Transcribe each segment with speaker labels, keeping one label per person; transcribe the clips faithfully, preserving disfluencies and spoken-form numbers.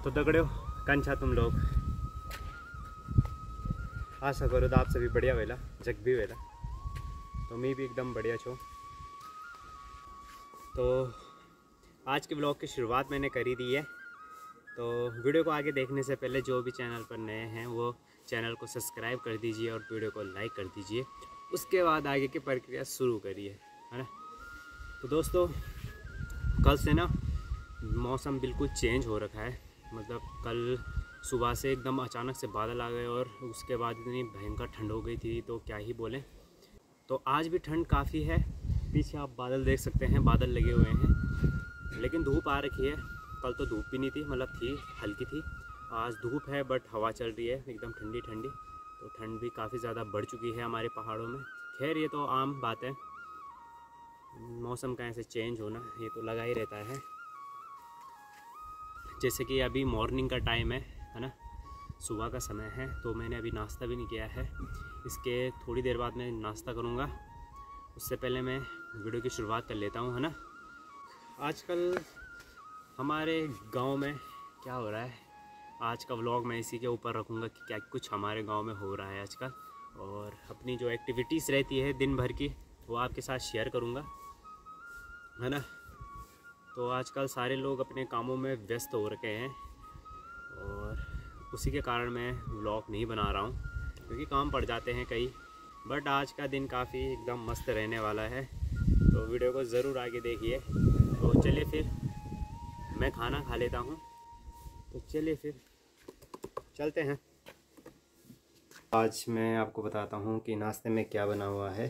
Speaker 1: तो दगड़ो कंछा तुम लोग आशा करो तो आप सभी बढ़िया वेला जग भी वेला। तो मैं भी एकदम बढ़िया छो। तो आज के ब्लॉग की शुरुआत मैंने करी दी है। तो वीडियो को आगे देखने से पहले जो भी चैनल पर नए हैं वो चैनल को सब्सक्राइब कर दीजिए और वीडियो को लाइक कर दीजिए। उसके बाद आगे की प्रक्रिया शुरू करिए, है ना। तो दोस्तों कल से ना मौसम बिल्कुल चेंज हो रखा है। मतलब कल सुबह से एकदम अचानक से बादल आ गए और उसके बाद इतनी भयंकर ठंड हो गई थी तो क्या ही बोलें। तो आज भी ठंड काफ़ी है। पीछे आप बादल देख सकते हैं, बादल लगे हुए हैं, लेकिन धूप आ रखी है। कल तो धूप भी नहीं थी, मतलब थी हल्की थी। आज धूप है बट हवा चल रही है एकदम ठंडी ठंडी। तो ठंड भी काफ़ी ज़्यादा बढ़ चुकी है हमारे पहाड़ों में। खैर ये तो आम बात है, मौसम का ऐसे चेंज होना ये तो लगा ही रहता है। जैसे कि अभी मॉर्निंग का टाइम है है ना, सुबह का समय है। तो मैंने अभी नाश्ता भी नहीं किया है। इसके थोड़ी देर बाद मैं नाश्ता करूँगा। उससे पहले मैं वीडियो की शुरुआत कर लेता हूँ, है ना। आजकल हमारे गांव में क्या हो रहा है, आज का व्लॉग मैं इसी के ऊपर रखूँगा कि क्या कुछ हमारे गांव में हो रहा है आजकल। और अपनी जो एक्टिविटीज़ रहती है दिन भर की वो आपके साथ शेयर करूँगा, है ना। तो आजकल सारे लोग अपने कामों में व्यस्त हो रखे हैं और उसी के कारण मैं व्लॉग नहीं बना रहा हूँ, क्योंकि काम पड़ जाते हैं कई। बट आज का दिन काफ़ी एकदम मस्त रहने वाला है, तो वीडियो को ज़रूर आगे देखिए। तो चलिए फिर मैं खाना खा लेता हूँ। तो चलिए फिर चलते हैं। आज मैं आपको बताता हूँ कि नाश्ते में क्या बना हुआ है।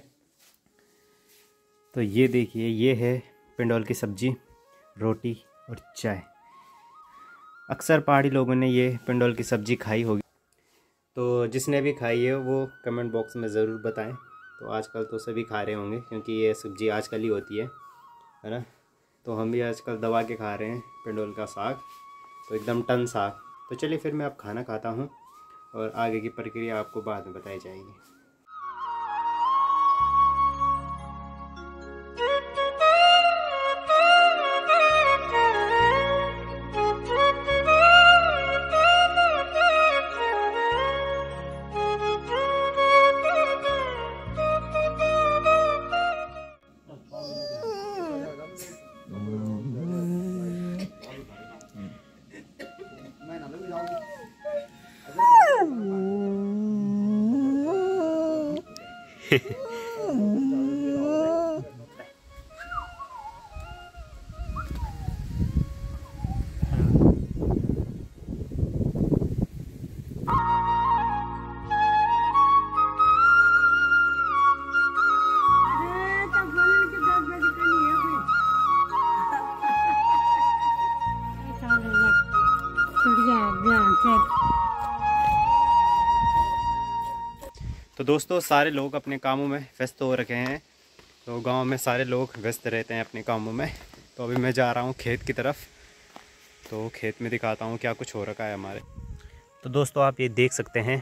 Speaker 1: तो ये देखिए, ये है पिंडोल की सब्ज़ी, रोटी और चाय। अक्सर पहाड़ी लोगों ने ये पिंडोल की सब्ज़ी खाई होगी, तो जिसने भी खाई है वो कमेंट बॉक्स में ज़रूर बताएं। तो आजकल तो सभी खा रहे होंगे क्योंकि ये सब्ज़ी आजकल ही होती है, है ना। तो हम भी आजकल दबा के खा रहे हैं पिंडोल का साग, तो एकदम टन साग। तो चलिए फिर मैं अब खाना खाता हूँ और आगे की प्रक्रिया आपको बाद में बताई जाएगी। तो दोस्तों सारे लोग अपने कामों में व्यस्त हो रखे हैं। तो गांव में सारे लोग व्यस्त रहते हैं अपने कामों में। तो अभी मैं जा रहा हूं खेत की तरफ। तो खेत में दिखाता हूं क्या कुछ हो रखा है हमारे। तो दोस्तों आप ये देख सकते हैं,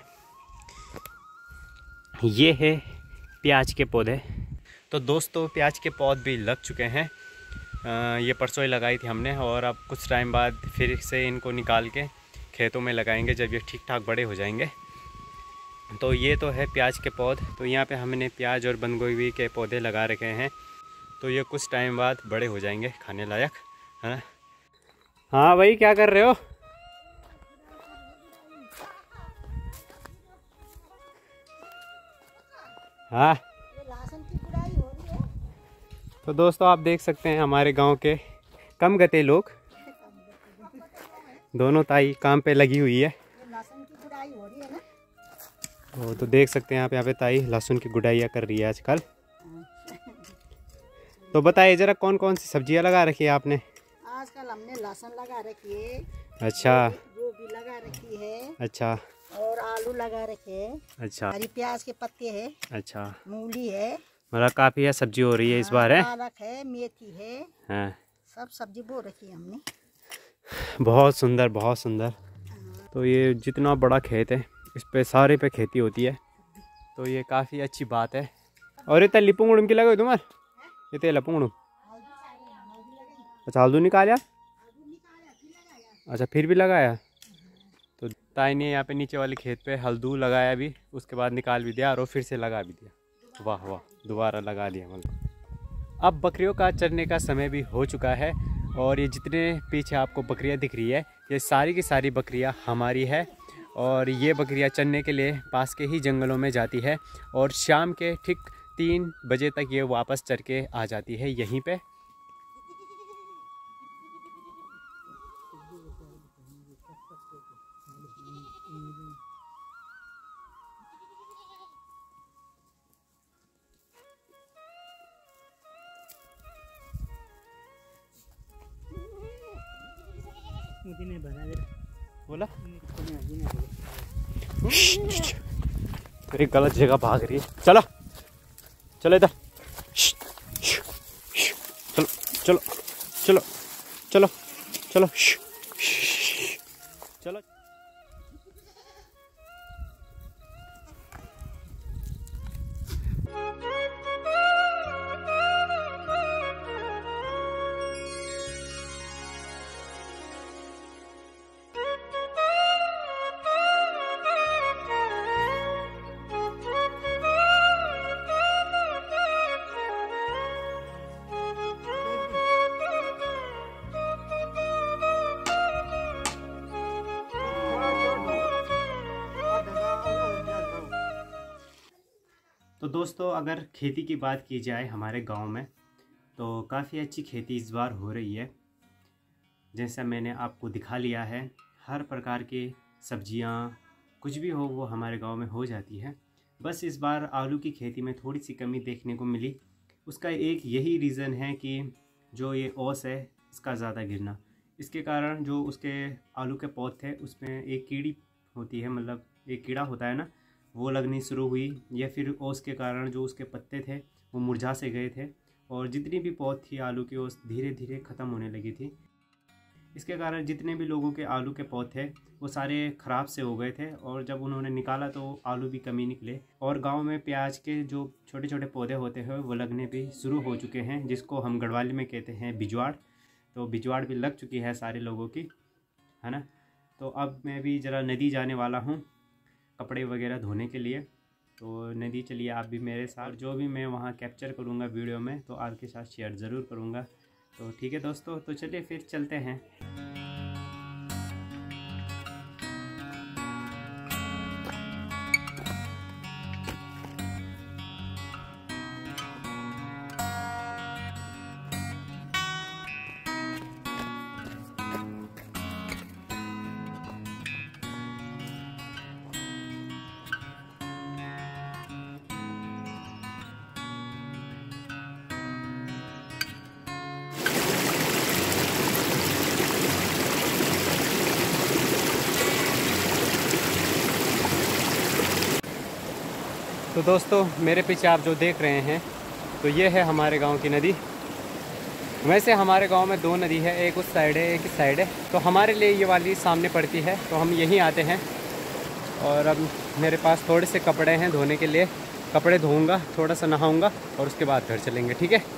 Speaker 1: ये है प्याज के पौधे। तो दोस्तों प्याज के पौधे भी लग चुके हैं। आ, ये परसों ही लगाई थी हमने और अब कुछ टाइम बाद फिर से इनको निकाल के खेतों में लगाएंगे जब ये ठीक ठाक बड़े हो जाएंगे। तो ये तो है प्याज के पौधे। तो यहाँ पे हमने प्याज और बंद गोभी के पौधे लगा रखे हैं। तो ये कुछ टाइम बाद बड़े हो जाएंगे खाने लायक, है ना। हाँ भाई क्या कर रहे हो? हाँ तो दोस्तों आप देख सकते हैं हमारे गांव के कम गते लोग, दोनों ताई काम पे लगी हुई है। ओ, तो देख सकते हैं आप यहाँ पे ताई लहसुन की गुड़ाइयाँ कर रही है आजकल। तो बताइए जरा कौन कौन सी सब्जियाँ लगा रखी है आपने?
Speaker 2: आजकल हमने लहसुन लगा रखी है।
Speaker 1: अच्छा।
Speaker 2: गोभी लगा रखी है।
Speaker 1: अच्छा।
Speaker 2: और आलू लगा रखे हैं।
Speaker 1: अच्छा।
Speaker 2: हरी प्याज के पत्ते हैं।
Speaker 1: अच्छा।
Speaker 2: मूली है।
Speaker 1: मतलब काफ़ी है सब्जी हो रही है इस बार, है?
Speaker 2: पालक है, मेथी है। हाँ। सब सब्जी बो रखी है हमने।
Speaker 1: बहुत सुंदर, बहुत सुंदर। तो ये जितना बड़ा खेत है इस पे सारे पे खेती होती है, तो ये काफ़ी अच्छी बात है। और ये तली पुंगड़ुम की लगे तुम्हारे, ये तेला पुंगड़ुम। अच्छा हल्दू निकाल यार। अच्छा फिर भी लगाया। तो ताई ने यहाँ पे नीचे वाले खेत पे हल्दू लगाया भी, उसके बाद निकाल भी दिया और फिर से लगा भी दिया। वाह वाह, दोबारा लगा दिया मतलब। अब बकरियों का चरने का समय भी हो चुका है और ये जितने पीछे आपको बकरियाँ दिख रही है ये सारी की सारी बकरियाँ हमारी है। और ये बकरियाँ चरने के लिए पास के ही जंगलों में जाती है और शाम के ठीक तीन बजे तक ये वापस चर के आ जाती है यहीं पे। बोला एक गलत जगह भाग रही है। चलो चलो इधर, चलो चलो चलो चलो चलो चलो। तो दोस्तों अगर खेती की बात की जाए हमारे गांव में तो काफ़ी अच्छी खेती इस बार हो रही है। जैसा मैंने आपको दिखा लिया है, हर प्रकार के सब्जियां कुछ भी हो वो हमारे गांव में हो जाती है। बस इस बार आलू की खेती में थोड़ी सी कमी देखने को मिली। उसका एक यही रीज़न है कि जो ये ओस है इसका ज़्यादा गिरना, इसके कारण जो उसके आलू के पौध थे उसमें एक कीड़ी होती है, मतलब एक कीड़ा होता है ना, वो लगनी शुरू हुई। या फिर ओस के कारण जो उसके पत्ते थे वो मुरझा से गए थे और जितनी भी पौध थी आलू की ओस धीरे धीरे ख़त्म होने लगी थी। इसके कारण जितने भी लोगों के आलू के पौध थे वो सारे ख़राब से हो गए थे और जब उन्होंने निकाला तो आलू भी कमी निकले। और गांव में प्याज के जो छोटे छोटे पौधे होते हैं वो लगने भी शुरू हो चुके हैं, जिसको हम गढ़वाली में कहते हैं बिजवाड़। तो बिजवाड़ भी लग चुकी है सारे लोगों की, है ना। तो अब मैं भी ज़रा नदी जाने वाला हूँ कपड़े वगैरह धोने के लिए। तो नदी चलिए आप भी मेरे साथ, जो भी मैं वहाँ कैप्चर करूँगा वीडियो में तो आपके साथ शेयर ज़रूर करूँगा। तो ठीक है दोस्तों, तो चलिए फिर चलते हैं। तो दोस्तों मेरे पीछे आप जो देख रहे हैं तो ये है हमारे गांव की नदी। वैसे हमारे गांव में दो नदी है, एक उस साइड है एक इस साइड है। तो हमारे लिए ये वाली सामने पड़ती है तो हम यहीं आते हैं। और अब मेरे पास थोड़े से कपड़े हैं धोने के लिए, कपड़े धोऊंगा, थोड़ा सा नहाऊंगा और उसके बाद घर चलेंगे, ठीक है।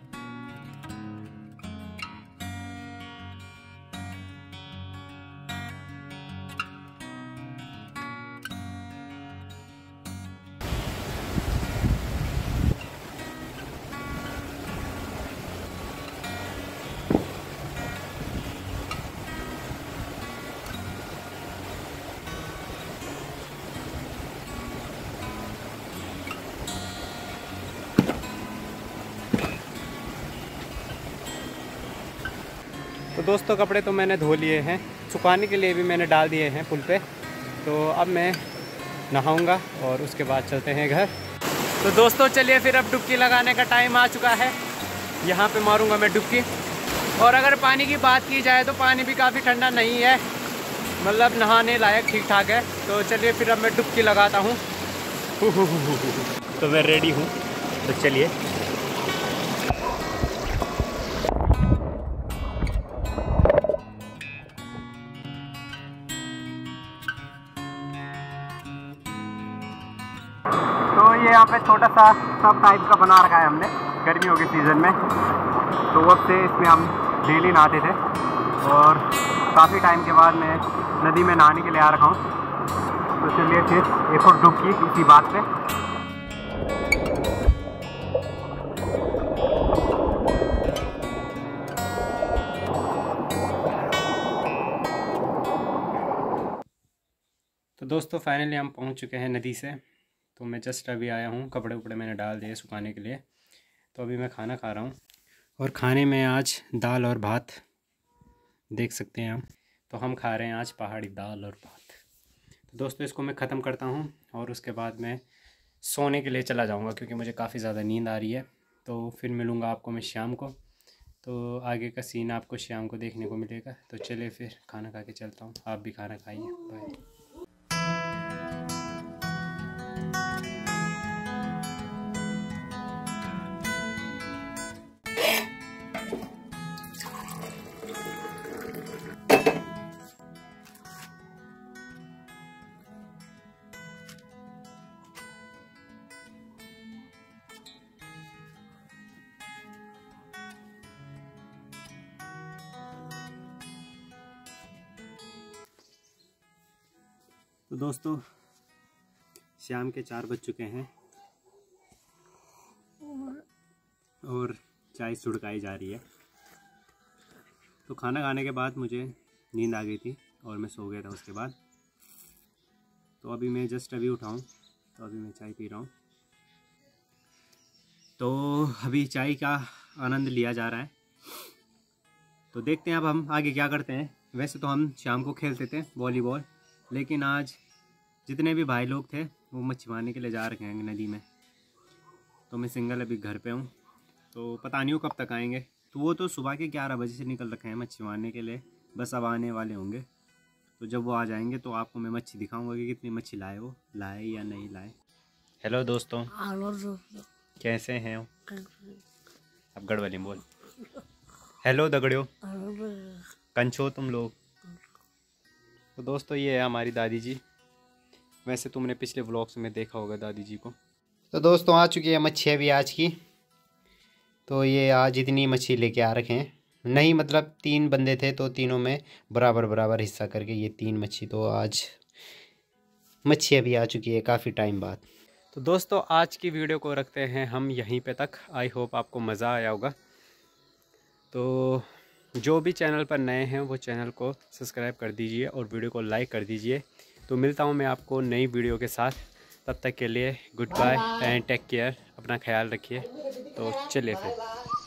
Speaker 1: तो दोस्तों कपड़े तो मैंने धो लिए हैं, सुखाने के लिए भी मैंने डाल दिए हैं पुल पे। तो अब मैं नहाऊंगा और उसके बाद चलते हैं घर। तो दोस्तों चलिए फिर अब डुबकी लगाने का टाइम आ चुका है। यहाँ पे मारूंगा मैं डुबकी। और अगर पानी की बात की जाए तो पानी भी काफ़ी ठंडा नहीं है, मतलब नहाने लायक ठीक ठाक है। तो चलिए फिर अब मैं डुबकी लगाता हूँ। तो मैं रेडी हूँ, तो चलिए। तो ये यहाँ पे छोटा सा सब टाइप का बना रखा है हमने गर्मियों के सीज़न में। तो अब से इसमें हम डेली नहाते थे और काफ़ी टाइम के बाद मैं नदी में नहाने के लिए आ रखा हूँ। तो चलिए फिर एक और डुबकी इसी बात पे। तो दोस्तों फाइनली हम पहुंच चुके हैं नदी से। तो मैं जस्ट अभी आया हूं, कपड़े उपड़े मैंने डाल दिए सुखाने के लिए। तो अभी मैं खाना खा रहा हूं और खाने में आज दाल और भात देख सकते हैं हम। तो हम खा रहे हैं आज पहाड़ी दाल और भात। तो दोस्तों इसको मैं ख़त्म करता हूं और उसके बाद मैं सोने के लिए चला जाऊंगा क्योंकि मुझे काफ़ी ज़्यादा नींद आ रही है। तो फिर मिलूँगा आपको मैं शाम को। तो आगे का सीन आपको शाम को देखने को मिलेगा। तो चलिए फिर खाना खा के चलता हूँ, आप भी खाना खाइए। बाय। तो दोस्तों शाम के चार बज चुके हैं और चाय सुड़काई जा रही है। तो खाना खाने के बाद मुझे नींद आ गई थी और मैं सो गया था उसके बाद। तो अभी मैं जस्ट अभी उठाऊँ तो अभी मैं चाय पी रहा हूँ। तो अभी चाय का आनंद लिया जा रहा है। तो देखते हैं अब हम आगे क्या करते हैं। वैसे तो हम शाम को खेलते थे वॉलीबॉल, लेकिन आज जितने भी भाई लोग थे वो मच्छी मारने के लिए जा रखे हैं नदी में। तो मैं सिंगल अभी घर पे हूँ। तो पता नहीं हो कब तक आएंगे। तो वो तो सुबह के ग्यारह बजे से निकल रखे हैं मच्छी मारने के लिए, बस अब आने वाले होंगे। तो जब वो आ जाएंगे तो आपको मैं मच्छी दिखाऊंगा कि कितनी मच्छी लाए, वो लाए या नहीं लाए। हेलो दोस्तों, कैसे हैं अब गढ़वाली बोल। हेलो दगड़ियों, कंचो तुम लोग। तो दोस्तों ये है हमारी दादी जी। वैसे तुमने पिछले व्लॉग्स में देखा होगा दादी जी को। तो दोस्तों आ चुकी है मच्छी अभी आज की। तो ये आज इतनी मच्छी लेके आ रखे हैं, नहीं मतलब तीन बंदे थे तो तीनों में बराबर बराबर हिस्सा करके ये तीन मच्छी। तो आज मच्छी अभी आ चुकी है काफ़ी टाइम बाद। तो दोस्तों आज की वीडियो को रखते हैं हम यहीं पे तक। आई होप आपको मज़ा आया होगा। तो जो भी चैनल पर नए हैं वो चैनल को सब्सक्राइब कर दीजिए और वीडियो को लाइक कर दीजिए। तो मिलता हूँ मैं आपको नई वीडियो के साथ। तब तक के लिए good bye and take care, अपना ख्याल रखिए। तो चलिए फिर।